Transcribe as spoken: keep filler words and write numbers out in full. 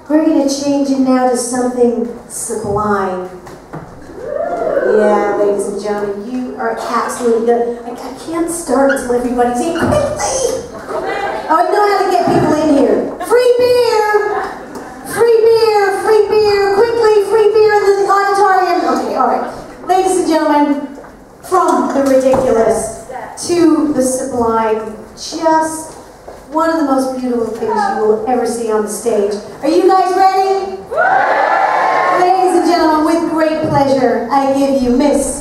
We're going to change it now to something sublime. Yeah, ladies and gentlemen, you are absolutely good. I, I can't start until everybody's in quickly. Oh, I know how to get people in here. Free beer! Free beer! Free beer! Quickly, free beer in the auditorium. Okay, all right. Ladies and gentlemen, from the ridiculous to the sublime, just one of the most beautiful things you will ever see on the stage. Are you guys ready? Ladies and gentlemen, with great pleasure, I give you Miss